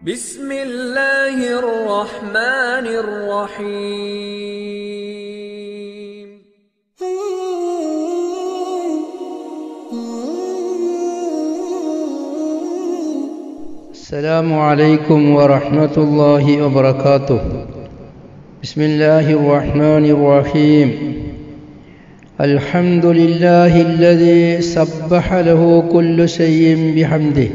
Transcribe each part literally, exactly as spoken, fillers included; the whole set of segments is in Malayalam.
بسم الله الرحمن الرحيم. السلام عليكم ورحمة الله وبركاته. بسم الله الرحمن الرحيم. الحمد لله الذي سبح له كل شيء بحمده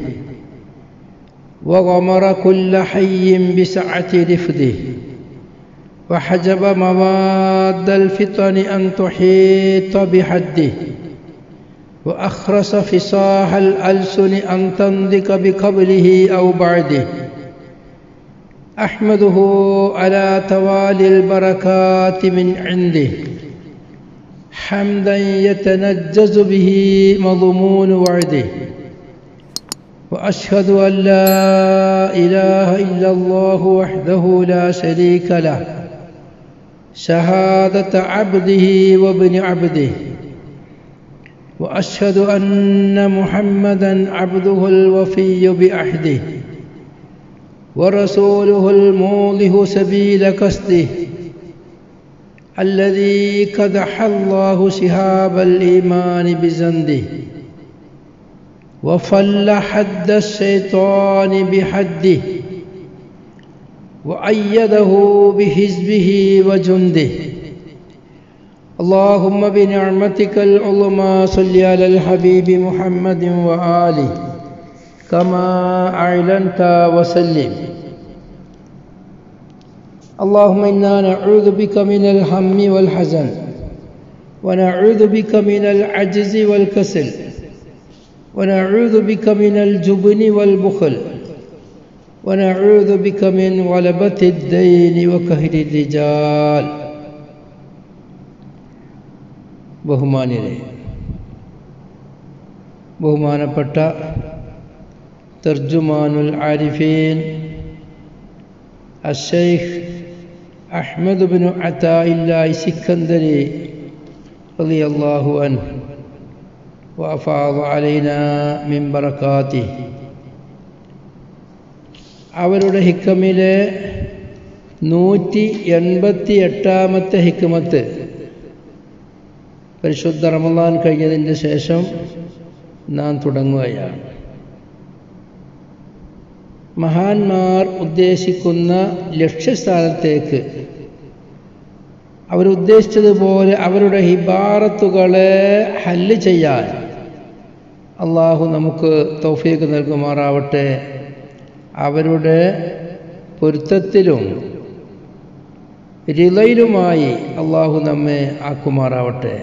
وغمر كل حي بسعة رفده وحجب مواد الفتن أن تحيط بحده وأخرس فصاح الألسن أن تنطق بقبله أو بعده. أحمده على توالي البركات من عنده حمدا يتنجز به مضمون وعده. وأشهد أن لا إله إلا الله وحده لا شريك له شهادة عبده وابن عبده. وأشهد أن محمدا عبده الوفي بعهده ورسوله الموضح سبيل قصده الذي كدح الله شهاب الإيمان بزنده وفل حد الشيطان بحده وأيده بحزبه وجنده. اللهم بنعمتك العظمى صل على الحبيب محمد وآله كما أعلنت وسلم. اللهم إنا نعوذ بك من الهم والحزن ونعوذ بك من العجز والكسل ونعوذ بك من الجبن والبخل ونعوذ بك من غلبة الدين وقهر الرجال. ബഹുമാന്യരെ, ബഹുമാനപ്പെട്ട തർജുമാനുൽ ആരിഫീൻ അശ്ശൈഖ് അഹ്മദ് ബിൻ അതാഇല്ലാഹി സിക്കന്ദരി റളിയല്ലാഹു അൻഹു വഅഫാദ അലൈനാ മിൻ ബറകാതിഹി. അവരുടെ ഹിക്കമിലെ നൂറ്റി എൺപത്തി എട്ടാമത്തെ ഹിക്മത്ത് പരിശുദ്ധ റമളാൻ കഴിഞ്ഞതിൻ്റെ ശേഷം നാം തുടങ്ങുകയാണ്. മഹാന്മാർ ഉദ്ദേശിക്കുന്ന ലക്ഷ്യസ്ഥാനത്തേക്ക് അവരുദ്ദേശിച്ചതുപോലെ അവരുടെ ഹിബാറത്തുകളെ ഹല്ല് ചെയ്യാൻ അള്ളാഹു നമുക്ക് തൗഫീഖ് നൽകുമാറാവട്ടെ. അവരുടെ പൊരുത്തത്തിലും റിളയിലുമായി അള്ളാഹു നമ്മെ ആക്കുമാറാവട്ടെ.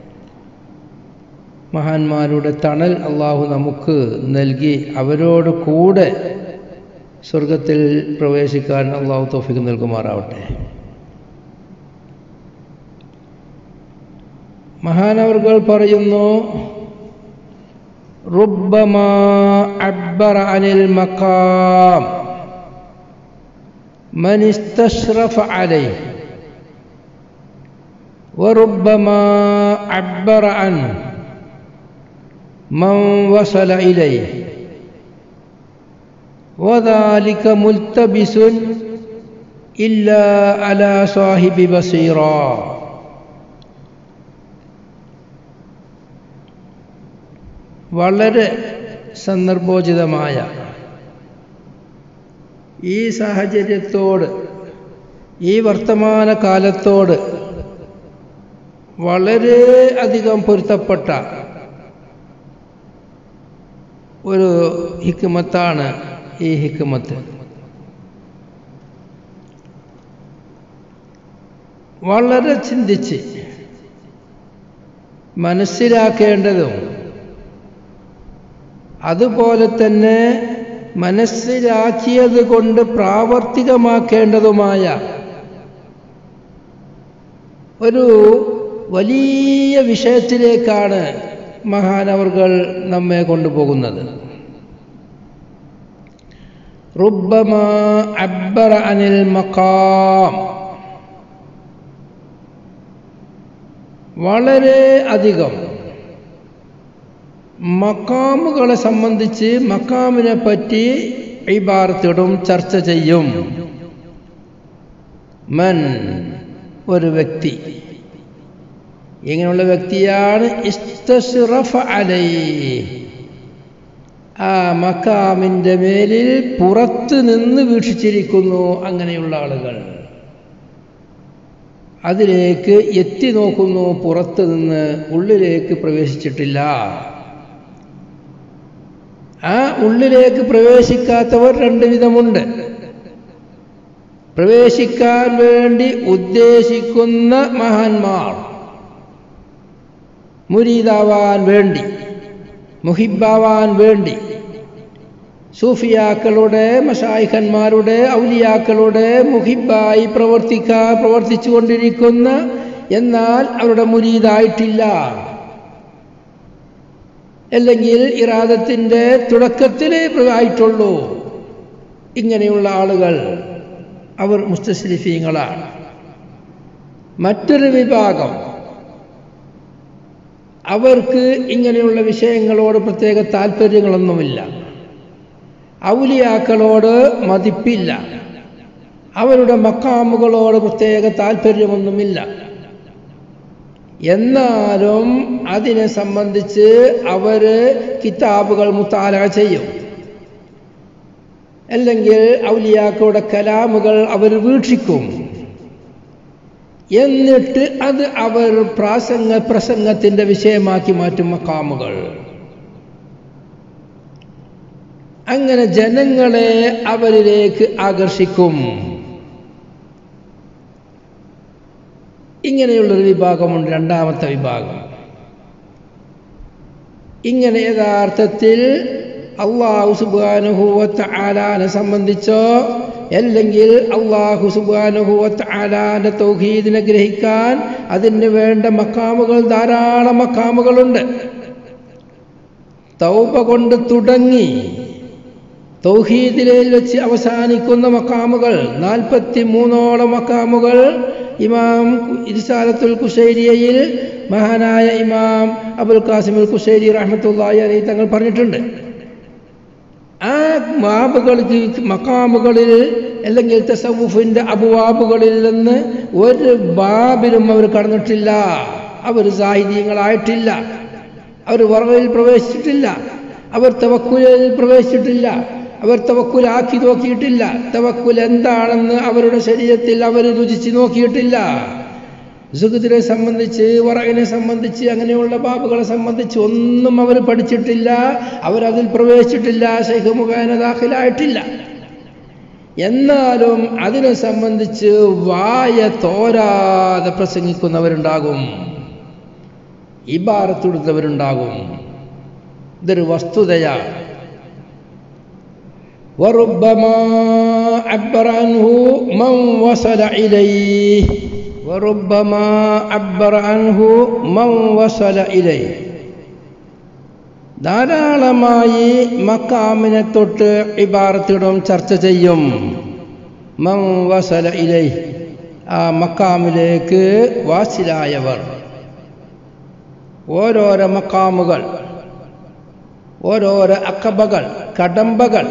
മഹാന്മാരുടെ തണൽ അള്ളാഹു നമുക്ക് നൽകി അവരോട് കൂടെ സ്വർഗത്തിൽ പ്രവേശിക്കാൻ അള്ളാഹു തൗഫീഖ് നൽകുമാറാവട്ടെ. മഹാനവർകൾ പറയുന്നു, റുബ്ബമാ അബ്ബറ അനിൽ മഖാം മൻ ഇസ്തശ്റഫ അലൈഹി വറുബ്ബമാ അബ്ബറ അൻ മൻ വസല ഇലൈഹി വദാലിക മുൽതബിസുൻ ഇല്ലാ അലാ സാഹിബി ബസീറ. വളരെ സന്ദർഭോചിതമായ ഈ സാഹചര്യത്തോട്, ഈ വർത്തമാന കാലത്തോട് വളരെ അധികം പൊരുത്തപ്പെട്ട ഒരു ഹിക്മത്താണ് ഈ ഹിക്മത്ത്. വളരെ ചിന്തിച്ച് മനസ്സിലാക്കേണ്ടതും അതുപോലെ തന്നെ മനസ്സിലാക്കിയത് കൊണ്ട് പ്രാവർത്തികമാക്കേണ്ടതുമായ ഒരു വലിയ വിഷയത്തിലേക്കാണ് മഹാനവർകൾ നമ്മെ കൊണ്ടുപോകുന്നത്. റുബ്ബമാ അബ്ബറ അനിൽ മഖാം, വളരെ അധികം മക്കാമുകളെ സംബന്ധിച്ച് മക്കാമിനെ പറ്റി ഇബാറത്തിടും ചർച്ച ചെയ്യും. മൻ ഒരു വ്യക്തി, ഇങ്ങനെയുള്ള വ്യക്തിയാണ് ഇസ്തശ്റഫ അലൈഹി, ആ മക്കാമിൻ്റെ മേലിൽ പുറത്ത് നിന്ന് വീക്ഷിച്ചിരിക്കുന്നു. അങ്ങനെയുള്ള ആളുകൾ അതിലേക്ക് എത്തി നോക്കുന്നു, പുറത്ത് നിന്ന്, ഉള്ളിലേക്ക് പ്രവേശിച്ചിട്ടില്ല. ആ ഉള്ളിലേക്ക് പ്രവേശിക്കാത്തവർ രണ്ട് വിധമുണ്ട്. പ്രവേശിക്കാൻ വേണ്ടി ഉദ്ദേശിക്കുന്ന മഹാന്മാർ, മുരീദാവാൻ വേണ്ടി, മുഹിബാവാൻ വേണ്ടി, സൂഫിയാക്കളുടെ, മശായിഖന്മാരുടെ, ഔലിയാക്കളുടെ മുഹിബായി പ്രവർത്തിക്കാൻ പ്രവർത്തിച്ചു കൊണ്ടിരിക്കുന്ന, എന്നാൽ അവരുടെ മുരീദായിട്ടില്ല, അല്ലെങ്കിൽ ഇറാദത്തിൻ്റെ തുടക്കത്തിലേ ആയിട്ടുള്ളൂ. ഇങ്ങനെയുള്ള ആളുകൾ അവർ മുസ്തശ്രിഫീങ്ങളാണ്. മറ്റൊരു വിഭാഗം, അവർക്ക് ഇങ്ങനെയുള്ള വിഷയങ്ങളോട് പ്രത്യേക താല്പര്യങ്ങളൊന്നുമില്ല, ഔലിയാക്കളോട് മതിപ്പില്ല, അവരുടെ മക്കാമുകളോട് പ്രത്യേക താല്പര്യമൊന്നുമില്ല. എന്നാലും അതിനെ സംബന്ധിച്ച് അവർ കിതാബുകൾ മുത്താലഅ ചെയ്യും, അല്ലെങ്കിൽ ഔലിയാക്കളുടെ കലാമുകൾ അവർ വീക്ഷിക്കും. എന്നിട്ട് അത് അവർ പ്രാസംഗ പ്രസംഗത്തിൻ്റെ വിഷയമാക്കി മാറ്റും മക്കാമുകൾ. അങ്ങനെ ജനങ്ങളെ അവരിലേക്ക് ആകർഷിക്കും. ഇങ്ങനെയുള്ളൊരു വിഭാഗമുണ്ട്, രണ്ടാമത്തെ വിഭാഗം. ഇങ്ങനെ യഥാർത്ഥത്തിൽ അല്ലാഹു സുബ്ഹാനഹു വ തആലാനെ സംബന്ധിച്ചോ, അല്ലെങ്കിൽ അല്ലാഹു സുബ്ഹാനഹു വ തആലാന്റെ തൗഹീദിനെ ഗ്രഹിക്കാൻ അതിന് വേണ്ട മക്കാമുകൾ, ധാരാളം മക്കാമുകളുണ്ട്. തൗബ കൊണ്ട് തുടങ്ങി തൗഹീദിൽ വെച്ച് അവസാനിക്കുന്ന മക്കാമുകൾ നാൽപ്പത്തി മൂന്നോളം മക്കാമുകൾ ഇമാം റിസാലത്തുൽ ഖുശൈരിയയിൽ മഹാനായ ഇമാം അബുൽ ഖാസിമുൽ ഖുശൈരി റഹ്മത്തുള്ളാഹി അലൈഹി തങ്ങൾ പറഞ്ഞിട്ടുണ്ട്. ആ ബാബുകൾക്ക്, മക്കാമുകളിൽ അല്ലെങ്കിൽ തസവുഫിൻ്റെ അബുവാബുകളിൽ നിന്ന് ഒരു ബാബിലും അവർ കടന്നിട്ടില്ല. അവർ സാഹിത്യങ്ങളായിട്ടില്ല, അവർ വറയിൽ പ്രവേശിച്ചിട്ടില്ല, അവർ തവക്കുലിൽ പ്രവേശിച്ചിട്ടില്ല, അവർ തവക്കുലാക്കി നോക്കിയിട്ടില്ല, തവക്കുൽ എന്താണെന്ന് അവരുടെ ശരീരത്തിൽ അവർ രുചിച്ച് നോക്കിയിട്ടില്ല. സുഖത്തിനെ സംബന്ധിച്ച്, വറകിനെ സംബന്ധിച്ച്, അങ്ങനെയുള്ള ബാബുകളെ സംബന്ധിച്ച് ഒന്നും അവർ പഠിച്ചിട്ടില്ല, അവരതിൽ പ്രവേശിച്ചിട്ടില്ല, ശൈഖ് മുഖേന ദാഖിലായിട്ടില്ല. എന്നാലും അതിനെ സംബന്ധിച്ച് വായ തോരാതെ പ്രസംഗിക്കുന്നവരുണ്ടാകും, ഇബാറത്തുടുത്തവരുണ്ടാകും. ഇതൊരു വസ്തുതയാണ്. വറുബ്ബമാ അബ്ബറ അൻഹു മൻ വസല ഇലൈഹി വറുബ്ബമാ അബ്ബറ അൻഹു മൻ വസല ഇലൈഹി. ധാരാളമായി മക്കാമിനെ തൊട്ട് ഇബാറത്തിടും, ചർച്ച ചെയ്യും. മൻ വസല ഇലൈഹി, ആ മക്കാമിലേക്ക് വാസിലായവർ. ഓരോരോ മക്കാമുകൾ, ഓരോരോ അക്കബകൾ, കടമ്പകൾ,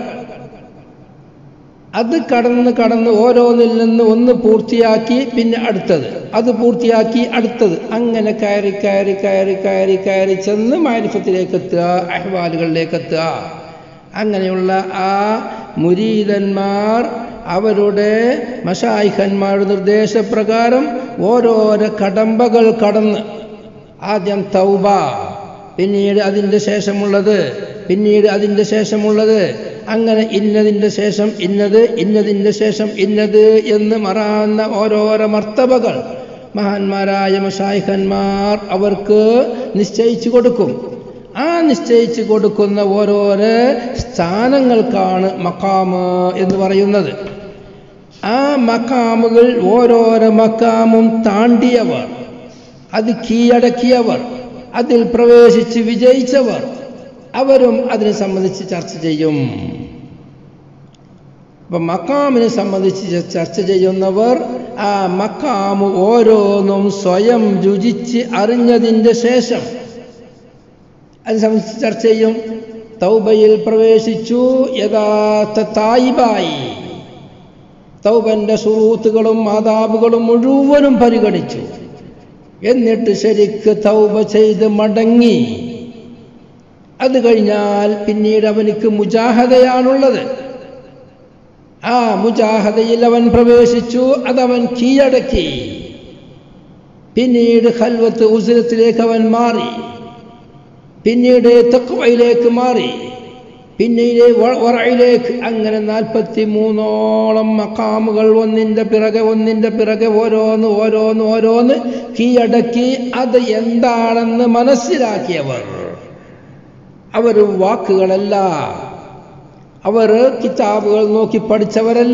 അത് കടന്ന് കടന്ന് ഓരോന്നിൽ നിന്ന് ഒന്ന് പൂർത്തിയാക്കി പിന്നെ അടുത്തത്, അത് പൂർത്തിയാക്കി അടുത്തത്, അങ്ങനെ കയറി കയറി കയറി കയറി കയറി ചെന്ന് മാരിഫത്തിലേക്ക് എത്തുക, അഹ്വാലുകളിലേക്ക് എത്തുക. അങ്ങനെയുള്ള ആ മുരീദന്മാർ അവരുടെ മശായിഖന്മാരുടെ നിർദ്ദേശപ്രകാരം ഓരോരോ കടമ്പകൾ കടന്ന്, ആദ്യം തൗബ, പിന്നീട് അതിൻ്റെ ശേഷമുള്ളത്, പിന്നീട് അതിൻ്റെ ശേഷമുള്ളത്, അങ്ങനെ ഇന്നതിൻ്റെ ശേഷം ഇന്നത്, ഇന്നതിൻ്റെ ശേഷം ഇന്നത് എന്ന് മറാന്ന ഓരോരോ മർത്തബകൾ മഹാന്മാരായ മശായിഖന്മാർ അവർക്ക് നിശ്ചയിച്ചു കൊടുക്കും. ആ നിശ്ചയിച്ചു കൊടുക്കുന്ന ഓരോരോ സ്ഥാനങ്ങൾക്കാണ് മക്കാമ് എന്ന് പറയുന്നത്. ആ മക്കാമുകൾ ഓരോരോ മക്കാമും താണ്ടിയവർ, അത് കീഴടക്കിയവർ, അതിൽ പ്രവേശിച്ച് വിജയിച്ചവർ, അവരും അതിനെ സംബന്ധിച്ച് ചർച്ച ചെയ്യും. അപ്പം മക്കാമിനെ സംബന്ധിച്ച് ചർച്ച ചെയ്യുന്നവർ ആ മക്കാമ് ഓരോന്നും സ്വയം രുചിച്ച് അറിഞ്ഞതിൻ്റെ ശേഷം അതിനെ സംബന്ധിച്ച് ചർച്ച ചെയ്യും. തൗബയിൽ പ്രവേശിച്ചു, യഥാർത്ഥ തായിബായി. തൗബന്റെ ശുറൂത്തുകളും ആദാബുകളും മുഴുവനും പരിഗണിച്ചു. എന്നിട്ട് ശരിക്ക് തൗബ ചെയ്ത് മടങ്ങി. അത് കഴിഞ്ഞാൽ പിന്നീട് അവനിക്ക് മുജാഹദയാണുള്ളത്. ആ മുജാഹദയിൽ അവൻ പ്രവേശിച്ചു, അതവൻ കീഴടക്കി. പിന്നീട് ഖൽവത്ത് ഉസ്ലത്തിലേക്ക് അവൻ മാറി. പിന്നീട് തഖ്വയിലേക്ക് മാറി. പിന്നീട് വറഇലേക്ക്. അങ്ങനെ നാൽപ്പത്തി മൂന്നോളം മഖാമുകൾ ഒന്നിന്റെ പിറകെ ഒന്നിന്റെ പിറകെ ഓരോന്ന് ഓരോന്ന് ഓരോന്ന് കീഴടക്കി. അത് എന്താണെന്ന് മനസ്സിലാക്കിയവർ. അവർ വാക്കുകളല്ല, അവർ കിതാബുകൾ നോക്കി പഠിച്ചവരല്ല,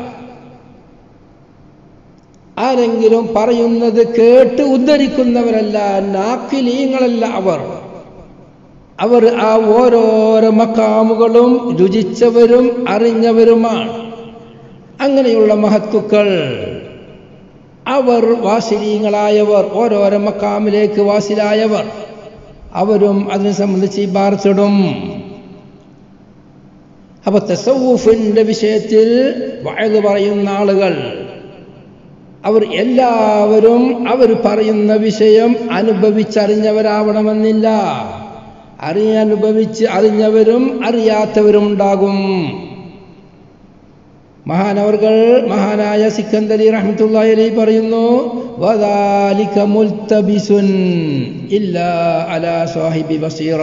ആരെങ്കിലും പറയുന്നത് കേട്ട് ഉദ്ധരിക്കുന്നവരല്ല, നാക്കിലീങ്ങളല്ല. അവർ അവർ ആ ഓരോരോ മക്കാമുകളും രുചിച്ചവരും അറിഞ്ഞവരുമാണ്. അങ്ങനെയുള്ള മഹത്തുക്കൾ, അവർ വാസിലീങ്ങളായവർ, ഓരോരോ മക്കാമിലേക്ക് വാസിലായവർ, അവരും അതിനെ സംബന്ധിച്ച് ഇബാറത്തിടും. അപ്പൊ തസവ്വുഫിന്റെ വിഷയത്തിൽ വഅദ് പറയുന്ന ആളുകൾ, അവർ എല്ലാവരും അവർ പറയുന്ന വിഷയം അനുഭവിച്ചറിഞ്ഞവരാവണമെന്നില്ല. അറിയനുഭവിച്ച് അറിഞ്ഞവരും അറിയാത്തവരും ഉണ്ടാകും. മഹാനവർകൾ മഹാനായ സിക്കന്ദരി റഹ്മത്തുള്ളാഹി അലൈഹി പറയുന്നു, വദാലിക മുൽതബിസുൻ ഇല്ലാ അലാ സാഹിബി ബസീറ.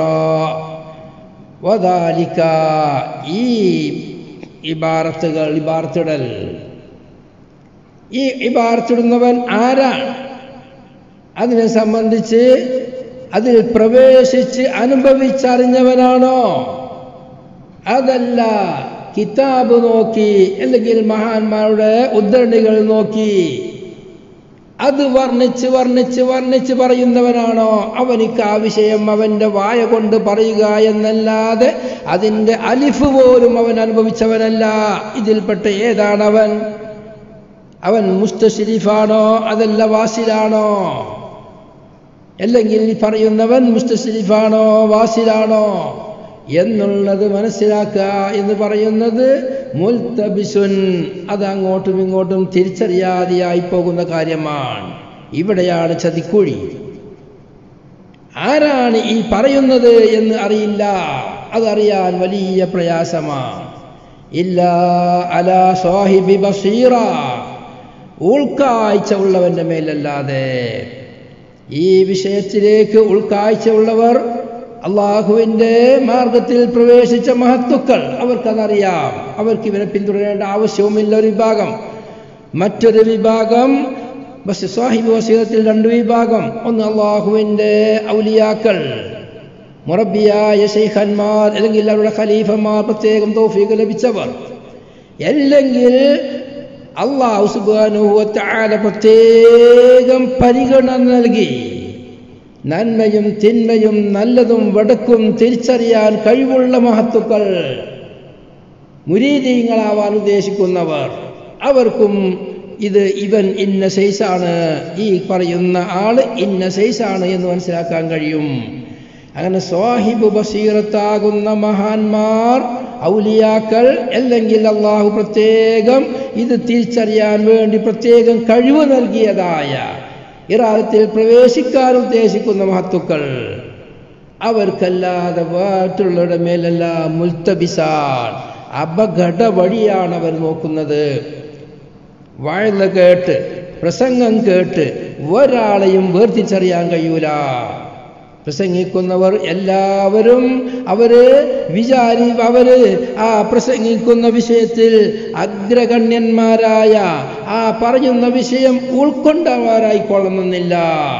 വദാലിക, ഈ ഇബാറത്തുകൾ, ഇബാറത്തിടൽ, ഈ ഇബാറത്തിടുന്നവൻ ആരാണ്? അതിനെ സംബന്ധിച്ച് അതിൽ പ്രവേശിച്ച് അനുഭവിച്ചറിഞ്ഞവനാണോ? അതല്ല കിതാബ് നോക്കി അല്ലെങ്കിൽ മഹാന്മാരുടെ ഉദ്ധരണികൾ നോക്കി അത് വർണ്ണിച്ച് വർണ്ണിച്ച് വർണ്ണിച്ച് പറയുന്നവനാണോ? അവനിക്ക് ആ വിഷയം അവന്റെ വായ കൊണ്ട് പറയുക എന്നല്ലാതെ അതിൻ്റെ അലിഫ് പോലും അവൻ അനുഭവിച്ചവനല്ല. ഇതിൽപ്പെട്ട ഏതാണവൻ? അവൻ മുസ്തശ്രീഫാണോ അതല്ല വാസിലാണോ? അല്ലെങ്കിൽ പറയുന്നവൻ മുസ്തശ്രീഫാണോ വാസിലാണോ എന്നുള്ളത് മനസ്സിലാക്കുക എന്ന് പറയുന്നത് മുൽതബിസുൻ, അത് അങ്ങോട്ടും ഇങ്ങോട്ടും തിരിച്ചറിയാതെയായി പോകുന്ന കാര്യമാണ്. ഇവിടെയാണ് ചതിക്കുഴി. ആരാണ് ഈ പറയുന്നത് എന്ന് അറിയില്ല, അതറിയാൻ വലിയ പ്രയാസമാണ്. ഇല്ലാ അലാ സാഹിബി ബസീറ, ഉൾക്കാഴ്ച ഉള്ളവന്റെ മേലല്ലാതെ. ഈ വിഷയത്തിലേക്ക് ഉൾക്കാഴ്ച ഉള്ളവർ, അള്ളാഹുവിന്റെ മാർഗത്തിൽ പ്രവേശിച്ച മഹത്തുക്കൾ, അവർക്കതറിയാം. അവർക്ക് ഇവരെ പിന്തുടരേണ്ട ആവശ്യവുമില്ല. ഒരു വിഭാഗം. മറ്റൊരു വിഭാഗം ബസ് സാഹിബ് വസീറത്തിൽ രണ്ട് വിഭാഗം. ഒന്ന് അള്ളാഹുവിന്റെ ഔലിയാക്കൾ, മുറബിയായ ശൈഖന്മാർ, അല്ലെങ്കിൽ അവരുടെ ഖലീഫമാർ, പ്രത്യേകം തൗഫീഖ് ലഭിച്ചവർ, അല്ലെങ്കിൽ അല്ലാഹു സുബ്ഹാനഹു വ തആല പ്രത്യേകം പരിഗണന നൽകി നന്മയും തിന്മയും നല്ലതും വടക്കും തിരിച്ചറിയാൻ കഴിവുള്ള മഹത്തുക്കൾ, മുരീദീങ്ങളാവാൻ ഉദ്ദേശിക്കുന്നവർ, അവർക്കും ഇത് ഇവൻ ഇന്ന സൈസാണ്, ഈ പറയുന്ന ആള് ഇന്ന സൈസാണ് എന്ന് മനസ്സിലാക്കാൻ കഴിയും. അങ്ങനെ സ്വാഹിബ് ബസീറത്താകുന്ന മഹാന്മാർ, ഔലിയാക്കൾ, അല്ലെങ്കിൽ അള്ളാഹു പ്രത്യേകം ഇത് തിരിച്ചറിയാൻ വേണ്ടി പ്രത്യേകം കഴിവ് നൽകിയതായ ഇറാദത്തിൽ പ്രവേശിക്കാൻ ഉദ്ദേശിക്കുന്ന മഹത്തുക്കൾ, അവർക്കല്ലാതെ മറ്റുള്ളവരുടെ മേലെല്ലാം മുൽത്തബിസാൻ, അപകട വഴിയാണ് അവർ നോക്കുന്നത്. വഅദ് കേട്ട് പ്രസംഗം കേട്ട് ഒരാളെയും വേർതിരിച്ചറിയാൻ കഴിയൂല. പ്രസംഗിക്കുന്നവർ എല്ലാവരും അവര് വിചാരി അവര് ആ പ്രസംഗിക്കുന്ന വിഷയത്തിൽ അഗ്രഗണ്യന്മാരായ ആ പറയുന്ന വിഷയം ഉൾക്കൊണ്ടവരായിക്കൊള്ളുന്നില്ല.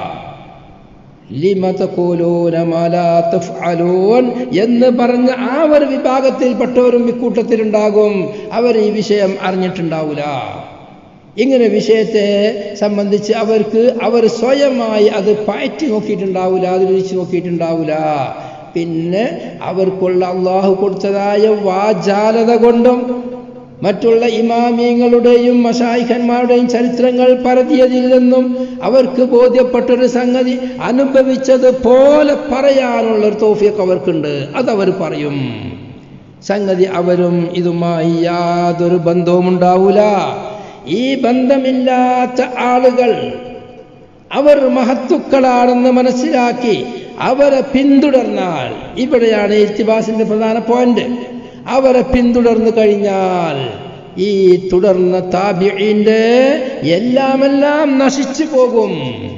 ലിമ തഖൂലൂന മാ ലാ തഫ്അലൂൻ എന്ന് പറഞ്ഞ ആ ഒരു വിഭാഗത്തിൽപ്പെട്ടവരും ഇക്കൂട്ടത്തിലുണ്ടാകും. അവർ ഈ വിഷയം അറിഞ്ഞിട്ടുണ്ടാവില്ല. ഇങ്ങനെ വിഷയത്തെ സംബന്ധിച്ച് അവർക്ക് അവർ സ്വയമായി അത് പയറ്റി നോക്കിയിട്ടുണ്ടാവില്ല, അത് രുചിച്ച് നോക്കിയിട്ടുണ്ടാവില്ല. പിന്നെ അവർക്കുള്ള അള്ളാഹു കൊടുത്തതായ വാചാലത കൊണ്ടും മറ്റുള്ള ഇമാമിയങ്ങളുടെയും മശായിഖന്മാരുടെയും ചരിത്രങ്ങൾ പരതിയതിൽ നിന്നും അവർക്ക് ബോധ്യപ്പെട്ടൊരു സംഗതി അനുഭവിച്ചത് പോലെ പറയാനുള്ളൊരു തൗഫീഖ് അവർക്കുണ്ട്. അതവർ പറയും. സംഗതി അവരും ഇതുമായി യാതൊരു ബന്ധവും ഉണ്ടാവൂല. ഈ ബന്ധമില്ലാത്ത ആളുകൾ അവർ മഹത്തുക്കളാണെന്ന് മനസ്സിലാക്കി അവരെ പിന്തുടർന്നാൽ, ഇവിടെയാണ് ഇൽത്തിബാസിന്റെ പ്രധാന പോയിന്റ്, അവരെ പിന്തുടർന്നു കഴിഞ്ഞാൽ ഈ തുടർന്ന താബിഈന്റെ എല്ലാമെല്ലാം നശിച്ചു പോകും.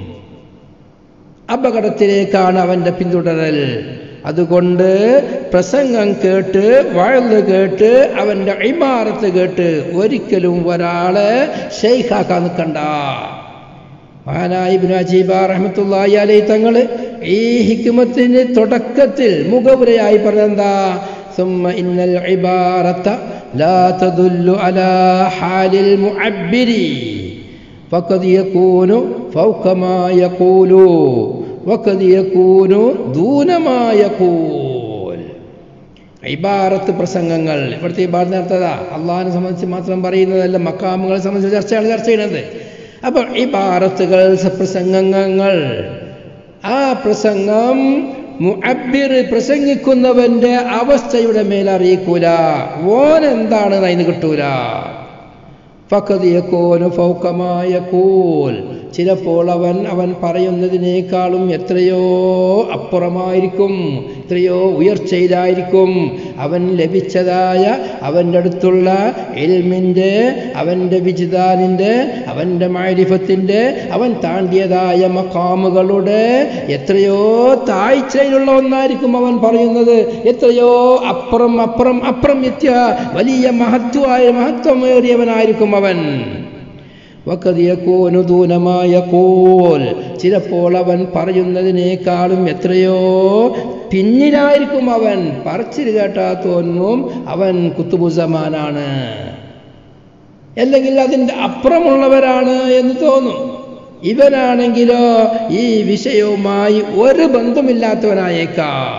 അപകടത്തിലേക്കാണ് അവന്റെ പിന്തുടരൽ. അതുകൊണ്ട് പ്രസംഗം കേട്ട് വഅദ് കേട്ട് അവന്റെ ഇബാറത്ത് കേട്ട് ഒരിക്കലും ഒരാളെ ശൈഖാക്കാൻ നിൽക്കണ്ട. മഹാനായ ഇബ്നു അജീബ റഹ്മത്തുള്ളാഹി അലൈഹി തങ്ങൾ ഈ ഹിക്മത്തിന്റെ തുടക്കത്തിൽ മുഖവുരയായി പറഞ്ഞെന്താ, ثم إن العبارة لا تدل على حال المعبر فقد يكون فوق ما يقول وقد يكون دون ما يقول. ഇബാറത്ത് പ്രസംഗങ്ങൾ, ഇവിടുത്തെ ഇബാറത്ത് നടത്തതാ അള്ളാഹിനെ സംബന്ധിച്ച് മാത്രം പറയുന്നതല്ല, മക്കാമുകളെ സംബന്ധിച്ച് ചർച്ചയാണ് ചർച്ച ചെയ്യുന്നത്. അപ്പോൾ ഇബാറത്തുകൾ, പ്രസംഗങ്ങൾ, ആ പ്രസംഗം മുഅബ്ബിർ പ്രസംഗിക്കുന്നവന്റെ അവസ്ഥയുടെ മേലറിയിക്കൂല. ഓൻ എന്താണ് അതിന് കിട്ടൂല. ഫഖദ് യകൂനു ഫൗക മാ യഖൂൽ, ചിലപ്പോൾ അവൻ അവൻ പറയുന്നതിനേക്കാളും എത്രയോ അപ്പുറമായിരിക്കും, എത്രയോ ഉയർച്ചയിലായിരിക്കും അവൻ ലഭിച്ചതായ അവൻ്റെ അടുത്തുള്ള ഇൽമിൻ്റെ, അവൻ്റെ വിജ്ദാനിൻ്റെ, അവൻ്റെ മഅരിഫത്തിൻ്റെ, അവൻ താണ്ടിയതായ മഖാമുകളുടെ എത്രയോ താഴ്ചയിലുള്ള ഒന്നായിരിക്കും അവൻ പറയുന്നത്. എത്രയോ അപ്പുറം അപ്പുറം അപ്പുറം എത്തിയ വലിയ മഹത്വമായ മഹത്വമേറിയവനായിരിക്കും അവൻ. വഖദ് യകൂനു ദൂന മാ യഖൂൽ, ചിലപ്പോൾ അവൻ പറയുന്നതിനേക്കാളും എത്രയോ പിന്നിലായിരിക്കും അവൻ. പറച്ചിൽ കേട്ടാ തോന്നും അവൻ കുത്തുബുസമാനാണ്, അല്ലെങ്കിൽ അതിൻ്റെ അപ്പുറമുള്ളവരാണ് എന്ന് തോന്നും. ഇവനാണെങ്കിലോ ഈ വിഷയവുമായി ഒരു ബന്ധമില്ലാത്തവനായേക്കാം.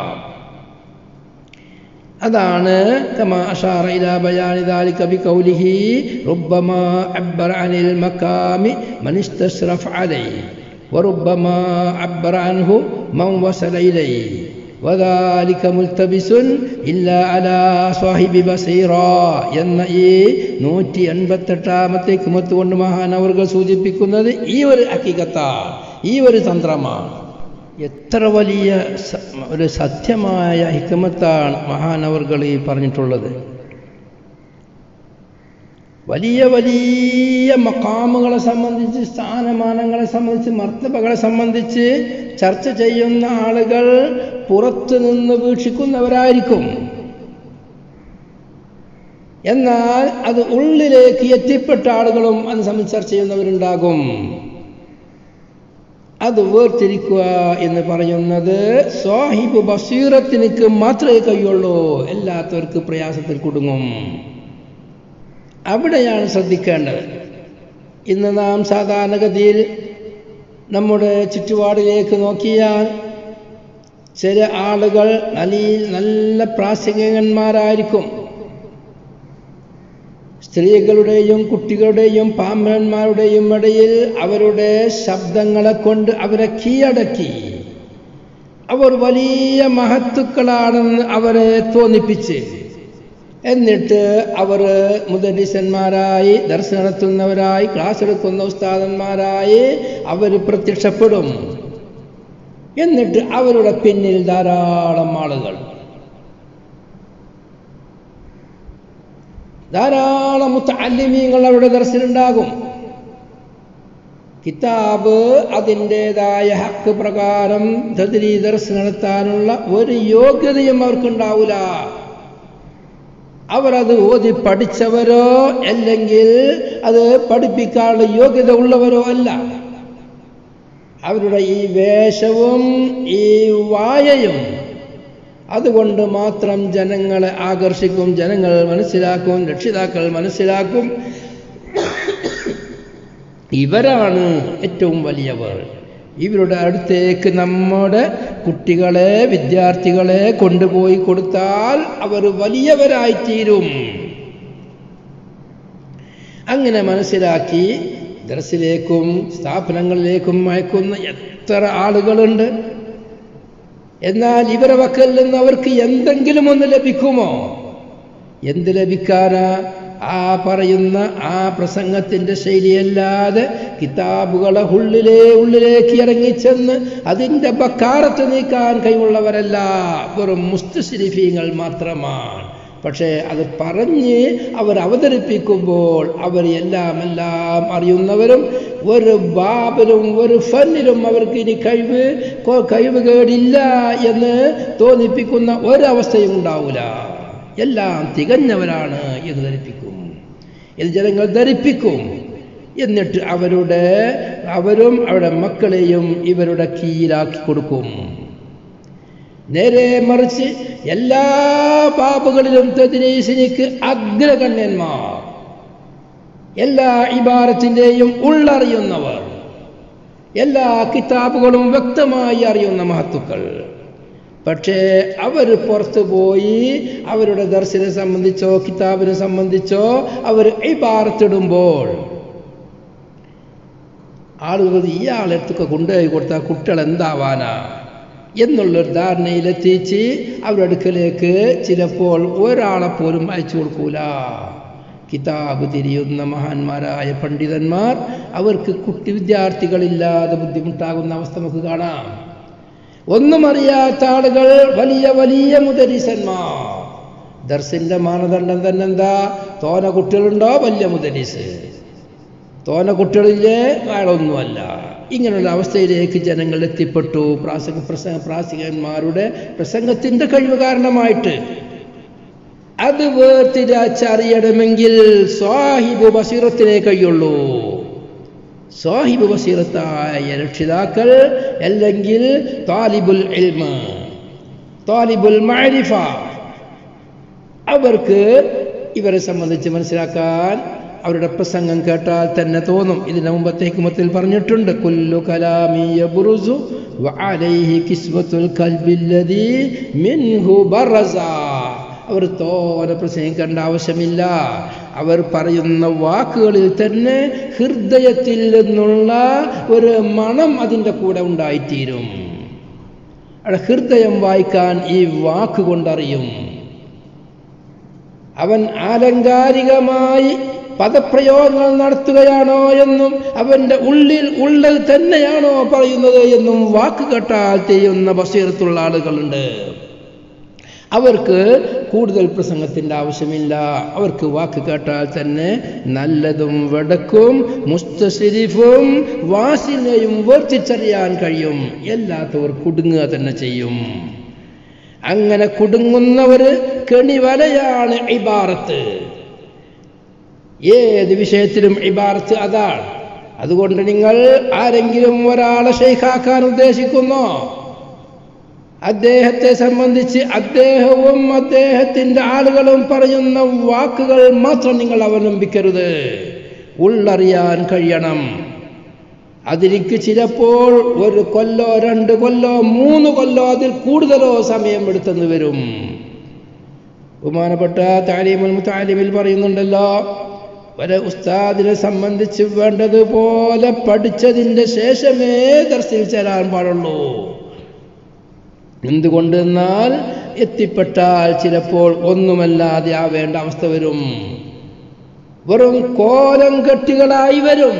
അതാണ് കമാ അശാറ ഇലാ ബയാനി ദാലിക ബിഖൗലിഹി റുബ്ബമാ അബ്ബറ അനിൽ മഖാമി മൻ ഇസ്തശ്റഫ അലൈഹി വറുബ്ബമാ അബ്ബറ അൻഹു മൻ വസല ഇലൈഹി വദാലിക മുൽതബിസുൻ ഇല്ലാ അലാ സാഹിബി ബസീറ എന്ന ഈ നൂറ്റി എൺപത്തെട്ടാമത്തെ ഹിക്മത്ത് കൊണ്ട് മഹാനവർകൾ സൂചിപ്പിക്കുന്നത് ഈ ഒരു ഹഖീഖത്താണ്, ഈ ഒരു തന്ത്രമാണ്. എത്ര വലിയ ഒരു സത്യമായ ഹിക്മത്താണ് മഹാനവർകൾ ഈ പറഞ്ഞിട്ടുള്ളത്. വലിയ വലിയ മഖാമുകളെ സംബന്ധിച്ച്, സ്ഥാനമാനങ്ങളെ സംബന്ധിച്ച്, മർത്തബകളെ സംബന്ധിച്ച് ചർച്ച ചെയ്യുന്ന ആളുകൾ പുറത്തു നിന്ന് വീക്ഷിക്കുന്നവരായിരിക്കും. എന്നാൽ അത് ഉള്ളിലേക്ക് എത്തിപ്പെട്ട ആളുകളും അത് സംബന്ധിച്ച് ചർച്ച ചെയ്യുന്നവരുണ്ടാകും. അത് വേർതിരിക്കുക എന്ന് പറയുന്നത് സാഹിബ് ബസീറത്തിനക്ക് മാത്രമേ കഴിയുള്ളൂ, എല്ലാത്തവർക്ക് പ്രയാസത്തിൽ കുടുങ്ങും. അവിടെയാണ് ശ്രദ്ധിക്കേണ്ടത്. ഇന്ന് നാം സാധാരണഗതിയിൽ നമ്മുടെ ചുറ്റുപാടിലേക്ക് നോക്കിയാൽ ചില ആളുകൾ നല്ല നല്ല പ്രാസംഗികന്മാരായിരിക്കും. സ്ത്രീകളുടെയും കുട്ടികളുടെയും പാമ്പന്മാരുടെയും ഇടയിൽ അവരുടെ ശബ്ദങ്ങളെ കൊണ്ട് അവരെ കീഴടക്കി അവർ വലിയ മഹത്തുക്കളാണെന്ന് അവരെ തോന്നിപ്പിച്ച്, എന്നിട്ട് അവർ മുദരിസന്മാരായി, ദർസ് നടത്തുന്നവരായി, ക്ലാസ് എടുക്കുന്ന ഉസ്താദന്മാരായി അവർ പ്രത്യക്ഷപ്പെടും. എന്നിട്ട് അവരുടെ പിന്നിൽ ധാരാളം ആളുകൾ, ധാരാളം മുത്തഅല്ലിമീങ്ങൾ അവരുടെ ദർസിലുണ്ടാകും. കിതാബ് അതിൻ്റെതായ ഹക്ക് പ്രകാരം തദ്രീ ദർസ് നടത്താനുള്ള ഒരു യോഗ്യതയും അവർക്കുണ്ടാവില്ല. അവരത് ഓതി പഠിച്ചവരോ അല്ലെങ്കിൽ അത് പഠിപ്പിക്കാനുള്ള യോഗ്യത ഉള്ളവരോ അല്ല. അവരുടെ ഈ വേഷവും ഈ വായയും അതുകൊണ്ട് മാത്രം ജനങ്ങളെ ആകർഷിക്കും, ജനങ്ങൾ മനസ്സിലാക്കും, രക്ഷിതാക്കൾ മനസ്സിലാക്കും. ഇവരാണ് ഏറ്റവും വലിയവർ. ഇവരുടെ അടുത്തേക്ക് നമ്മുടെ കുട്ടികളെ, വിദ്യാർത്ഥികളെ കൊണ്ടുപോയി കൊടുത്താൽ അവർ വലിയവരായിത്തീരും. അങ്ങനെ മനസ്സിലാക്കി ദർസിലേക്കും സ്ഥാപനങ്ങളിലേക്കും അയക്കുന്ന എത്ര ആളുകളുണ്ട്. എന്നാൽ ഇവരെ വക്കൽ നിന്ന് അവർക്ക് എന്തെങ്കിലും ഒന്ന് ലഭിക്കുമോ? എന്ത് ലഭിക്കാനാ? ആ പറയുന്ന ആ പ്രസംഗത്തിന്റെ ശൈലിയല്ലാതെ കിതാബുകളെ ഉള്ളിലേ ഉള്ളിലേക്ക് ഇറങ്ങിച്ചെന്ന് അതിൻ്റെ ബക്കാറത്ത് നീക്കാൻ കഴിവുള്ളവരല്ല, വെറും മുസ്തശ്രിഫീങ്ങൾ മാത്രമാണ്. പക്ഷേ അത് പറഞ്ഞ് അവർ അവതരിപ്പിക്കുമ്പോൾ അവർ എല്ലാം എല്ലാം അറിയുന്നവരും ഒരു ബാബിലും ഒരു ഫന്നിലും അവർക്ക് ഇനി കഴിവ് കഴിവുകേടില്ല എന്ന് തോന്നിപ്പിക്കുന്ന ഒരവസ്ഥയും ഉണ്ടാവില്ല. എല്ലാം തികഞ്ഞവരാണ് എന്ന് ധരിപ്പിക്കും. ഇത് ജനങ്ങൾ ധരിപ്പിക്കും. എന്നിട്ട് അവരുടെ അവരും അവരുടെ മക്കളെയും ഇവരുടെ കീഴിലാക്കി കൊടുക്കും. നേരെ മറിച്ച് എല്ലാ ബാബുകളിലും തദ്രീസിനിക്ക് അഗ്രഗണ്യന്മാർ, എല്ലാ ഇബാറത്തിൻ്റെയും ഉള്ളറിയുന്നവർ, എല്ലാ കിതാബുകളും വ്യക്തമായി അറിയുന്ന മഹത്തുക്കൾ. പക്ഷേ അവർ പുറത്തു പോയി അവരുടെ ദർശനെ സംബന്ധിച്ചോ കിതാബിനെ സംബന്ധിച്ചോ അവർ ഇബാറത്തിടുമ്പോൾ ആളുകൾ ഇയാളെടുത്തൊക്കെ കൊണ്ടുപോയി കൊടുത്താൽ കുട്ടികൾ എന്താവാനാ എന്നുള്ളൊരു ധാരണയിലെത്തിച്ച് അവരുടെ അടുക്കലേക്ക് ചിലപ്പോൾ ഒരാളെ പോലും അയച്ചു കൊടുക്കൂല. കിതാബ് തിരിയുന്ന മഹാന്മാരായ പണ്ഡിതന്മാർ അവർക്ക് കുട്ടി വിദ്യാർത്ഥികളില്ലാതെ ബുദ്ധിമുട്ടാകുന്ന അവസ്ഥ നമുക്ക് കാണാം. ഒന്നും അറിയാത്ത ആളുകൾ വലിയ വലിയ മുദരിസന്മാർ. ദർസിന്റെ മാനദണ്ഡം തന്നെ എന്താ? തോന കുട്ടികളുണ്ടോ വലിയ മുദരിസ്, തോന കുട്ടികളില്ലേ ആളൊന്നുമല്ല. ഇങ്ങനെയുള്ള അവസ്ഥയിലേക്ക് ജനങ്ങൾ എത്തിപ്പെട്ടു. പ്രാസംഗ പ്രസംഗ പ്രാസികന്മാരുടെ പ്രസംഗത്തിന്റെ കഴിവ് കാരണമായിട്ട് അത് വേർതിരിച്ചറിയണമെങ്കിൽ സ്വാഹിബ് ബസീറത്തിനെ കഴിയുള്ളൂ. സ്വാഹിബ് ബസീറത്തായ രക്ഷിതാക്കൾ, അല്ലെങ്കിൽ താലിബുൽ ഇൽമ്, താലിബുൽ മഅരിഫ, അവർക്ക് ഇവരെ സംബന്ധിച്ച് മനസ്സിലാക്കാൻ അവരുടെ പ്രസംഗം കേട്ടാൽ തന്നെ തോന്നും. ഇതിന് മുമ്പത്തെ ഹിക്മത്തിൽ പറഞ്ഞിട്ടുണ്ട്, കുല്ലു കലാമി യബ്റുസു വഅലൈഹി കിസ്വത്തുൽ ഖൽബില്ലദീ മിൻഹു ബറസ. അവർ തോനെ പ്രസംഗിക്കേണ്ട ആവശ്യമില്ല. അവർ പറയുന്ന വാക്കുകളിൽ തന്നെ ഹൃദയത്തിൽ നിന്നുള്ള ഒരു മണം അതിൻ്റെ കൂടെ ഉണ്ടായിത്തീരും. അവിടെ ഹൃദയം വായിക്കാൻ ഈ വാക്കുകൊണ്ടറിയും. അവൻ ആലങ്കാരികമായി പദപ്രയോഗങ്ങൾ നടത്തുകയാണോ എന്നും അവൻ്റെ ഉള്ളിൽ ഉള്ളത് തന്നെയാണോ പറയുന്നത് എന്നും വാക്ക് കേട്ടാൽ ചെയ്യുന്ന ബസീറത്തുള്ള ആളുകളുണ്ട്. അവർക്ക് കൂടുതൽ പ്രസംഗത്തിൻ്റെ ആവശ്യമില്ല. അവർക്ക് വാക്ക് കേട്ടാൽ തന്നെ നല്ലതും വടക്കും മുസ്തശരിഫും വാസിനെയും വേർതിരിച്ചറിയാൻ കഴിയും. എല്ലാത്തവർ കുടുങ്ങുക തന്നെ ചെയ്യും. അങ്ങനെ കുടുങ്ങുന്നവർ കെണിവലയാണ് ഇബാറത്ത്. ഏത് വിഷയത്തിലും ഇബാറത്ത് അതാണ്. അതുകൊണ്ട് നിങ്ങൾ ആരെങ്കിലും ഒരാളെ ഷെയ്ഖാക്കാൻ ഉദ്ദേശിക്കുന്നോ, അദ്ദേഹത്തെ സംബന്ധിച്ച് അദ്ദേഹവും അദ്ദേഹത്തിൻ്റെ ആളുകളും പറയുന്ന വാക്കുകൾ മാത്രം നിങ്ങൾ അവലംബിക്കരുത്. ഉള്ളറിയാൻ കഴിയണം. അതിലേക്ക് ചിലപ്പോൾ ഒരു കൊല്ലോ രണ്ട് കൊല്ലോ മൂന്ന് കൊല്ലോ അതിൽ കൂടുതലോ സമയം എടുത്തെന്ന് വരും. ബഹുമാനപ്പെട്ട താലീമുൽ മുതഅല്ലിമിൽ പറയുന്നുണ്ടല്ലോ, ഒരു ഉസ്താദിനെ സംബന്ധിച്ച് വേണ്ടതുപോലെ പഠിച്ചതിൻ്റെ ശേഷമേ ദർസിൽ ചേരാൻ പാടുള്ളൂ. എന്തുകൊണ്ടെന്നാൽ എത്തിപ്പെട്ടാൽ ചിലപ്പോൾ ഒന്നുമല്ലാതെ ആവേണ്ട അവസ്ഥ വരും. വെറും കോലം കെട്ടികളായി വരും.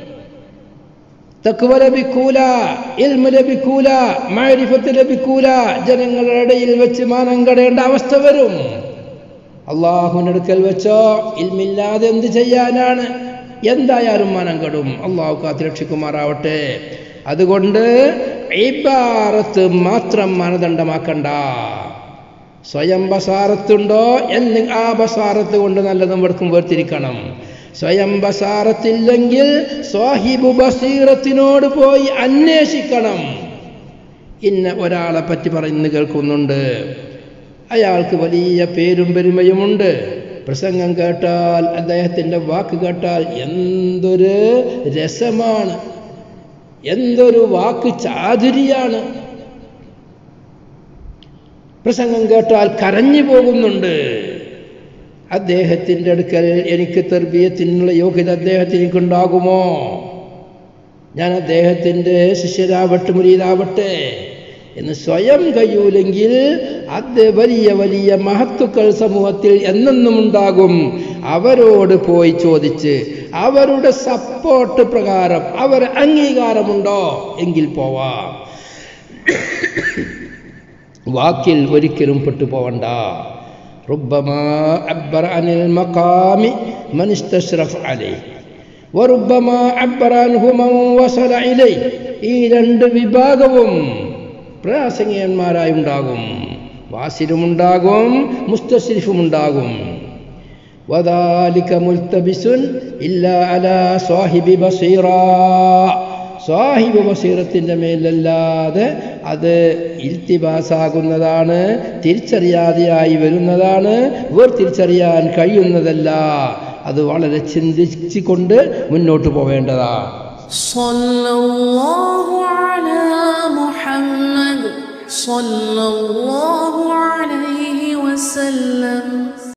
തഖ്വ ലഭിക്കൂല, ഇൽമ് ലഭിക്കൂല, മഅരിഫത്ത് ലഭിക്കൂല. ജനങ്ങളുടെ ഇടയിൽ വെച്ച് മാനം കടയേണ്ട അവസ്ഥ വരും. അള്ളാഹുവിന്റെ അടുക്കൽ വെച്ചോ ഇൽമില്ലാതെ എന്ത് ചെയ്യാനാണ്? എന്തായാലും മാനം കെടും. അള്ളാഹു കാത്ത് രക്ഷിക്കുമാറാവട്ടെ. അതുകൊണ്ട് ഇബാറത്ത് മാത്രം മാനദണ്ഡമാക്കണ്ട. സ്വയം ബസാറത്തുണ്ടോ എന്ന് ആ ബസാറത്ത് കൊണ്ട് നല്ലതും വെടുക്കും വേർതിരിക്കണം. സ്വയം ബസാറത്തില്ലെങ്കിൽ സ്വാഹിബു ബസീറത്തിനോട് പോയി അന്വേഷിക്കണം. ഇന്ന ഒരാളെ പറ്റി പറയുന്നു കേൾക്കുന്നുണ്ട്, അയാൾക്ക് വലിയ പേരും പെരുമയുമുണ്ട്. പ്രസംഗം കേട്ടാൽ, അദ്ദേഹത്തിൻ്റെ വാക്ക് കേട്ടാൽ എന്തൊരു രസമാണ്, എന്തൊരു വാക്ക് ചാതുരിയാണ്. പ്രസംഗം കേട്ടാൽ കരഞ്ഞു പോകുന്നുണ്ട്. അദ്ദേഹത്തിൻ്റെ അടുക്കൽ എനിക്ക് തർബിയത്തിനുള്ള യോഗ്യത അദ്ദേഹത്തിന് എനിക്കുണ്ടാകുമോ? ഞാൻ അദ്ദേഹത്തിൻ്റെ ശിഷ്യരാവട്ടെ മുരീദാവട്ടെ എന്ന് സ്വയം കഴിയൂലെങ്കിൽ അത് വലിയ വലിയ മഹത്തുക്കൾ സമൂഹത്തിൽ എന്നെന്നും ഉണ്ടാകും. അവരോട് പോയി ചോദിച്ച് അവരുടെ സപ്പോർട്ട് പ്രകാരം അവർ അംഗീകാരമുണ്ടോ എങ്കിൽ പോവാം. വാക്കിൽ ഒരിക്കലും പെട്ടുപോവണ്ട. ربما عبر عن المقام من استشرف عليه وربما عبر عنه من وصل إليه. ഈ രണ്ട് വിഭാഗവും പ്രാസംഗികന്മാരായി ഉണ്ടാകും. വാസിലുമുണ്ടാകും, മുസ്തശ്രിഫുമുണ്ടാകും. وذلك ملتبس إلا على صاحب بصيرة. സാഹിബ് ബസീറത്തിൻ്റെ മേലല്ലാതെ അത് ഇൽത്തിബാസാകുന്നതാണ്, തിരിച്ചറിയാതെയായി വരുന്നതാണ്, വേർതിരിച്ചറിയാൻ കഴിയുന്നതല്ല. അത് വളരെ ചിന്തിച്ചുകൊണ്ട് മുന്നോട്ട് പോവേണ്ടതാണ്. സല്ലല്ലാഹു അലാ മുഹമ്മദ് സല്ലല്ലാഹു അലൈഹി വസല്ലം.